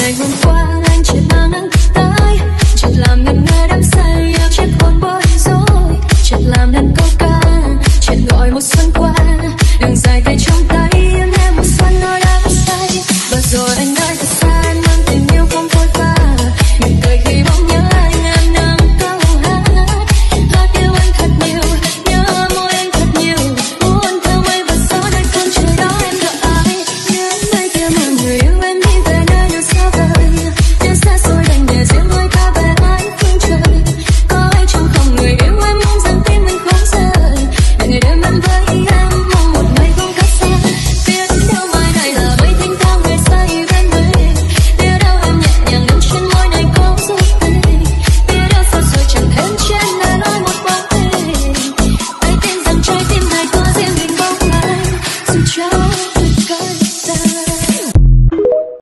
ngày hôm qua anh chỉ mang nắng tới, chợt làm ngần ngơ đắm say, áo chiếc hôn bối rối, chợt làm nên câu ca, chợt gọi một xuân qua, đường dài tay trong tay em một xuân nói đắm say, và rồi anh đã